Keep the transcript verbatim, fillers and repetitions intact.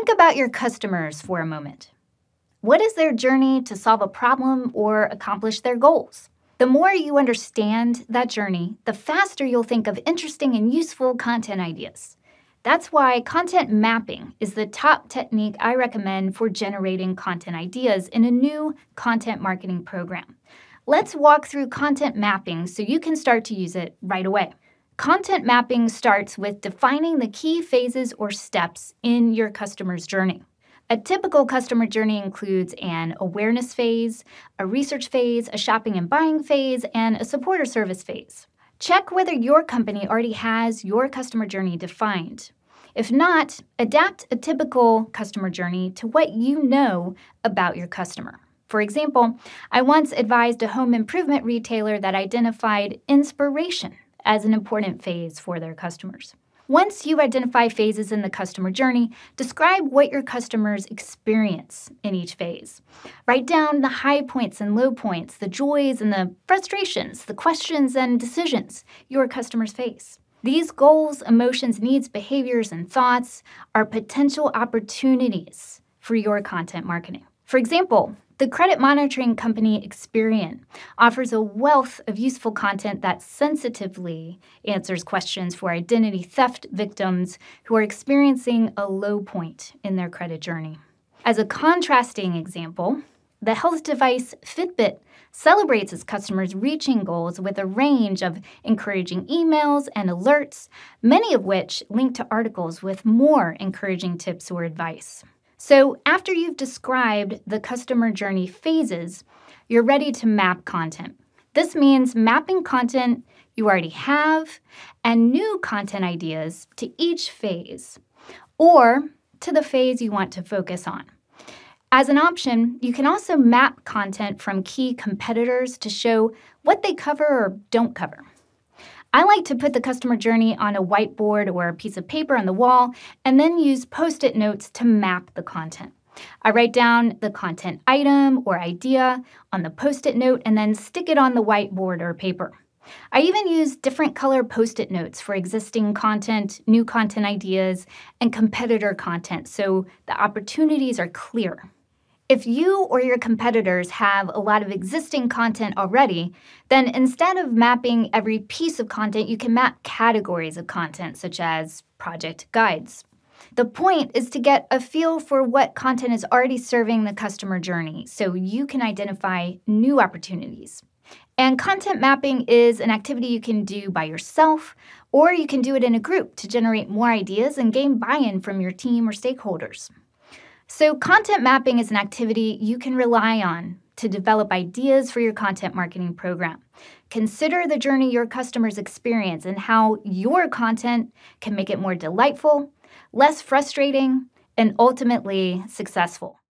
Think about your customers for a moment. What is their journey to solve a problem or accomplish their goals? The more you understand that journey, the faster you'll think of interesting and useful content ideas. That's why content mapping is the top technique I recommend for generating content ideas in a new content marketing program. Let's walk through content mapping so you can start to use it right away. Content mapping starts with defining the key phases or steps in your customer's journey. A typical customer journey includes an awareness phase, a research phase, a shopping and buying phase, and a support or service phase. Check whether your company already has your customer journey defined. If not, adapt a typical customer journey to what you know about your customer. For example, I once advised a home improvement retailer that identified inspiration as an important phase for their customers. Once you identify phases in the customer journey, describe what your customers experience in each phase. Write down the high points and low points, the joys and the frustrations, the questions and decisions your customers face. These goals, emotions, needs, behaviors, and thoughts are potential opportunities for your content marketing. For example, the credit monitoring company Experian offers a wealth of useful content that sensitively answers questions for identity theft victims who are experiencing a low point in their credit journey. As a contrasting example, the health device Fitbit celebrates its customers reaching goals with a range of encouraging emails and alerts, many of which link to articles with more encouraging tips or advice. So after you've described the customer journey phases, you're ready to map content. This means mapping content you already have and new content ideas to each phase, or to the phase you want to focus on. As an option, you can also map content from key competitors to show what they cover or don't cover. I like to put the customer journey on a whiteboard or a piece of paper on the wall and then use Post-it notes to map the content. I write down the content item or idea on the Post-it note and then stick it on the whiteboard or paper. I even use different color Post-it notes for existing content, new content ideas, and competitor content so the opportunities are clear. If you or your competitors have a lot of existing content already, then instead of mapping every piece of content, you can map categories of content, such as project guides. The point is to get a feel for what content is already serving the customer journey, so you can identify new opportunities. And content mapping is an activity you can do by yourself, or you can do it in a group to generate more ideas and gain buy-in from your team or stakeholders. So content mapping is an activity you can rely on to develop ideas for your content marketing program. Consider the journey your customers experience and how your content can make it more delightful, less frustrating, and ultimately successful.